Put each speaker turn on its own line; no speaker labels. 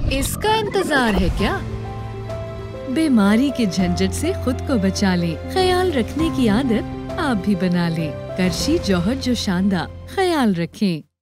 इसका इंतजार है क्या?
बीमारी के झंझट से खुद को बचा ले, ख्याल रखने की आदत आप भी बना ले। करशी जौहर जो शानदार, ख्याल रखें।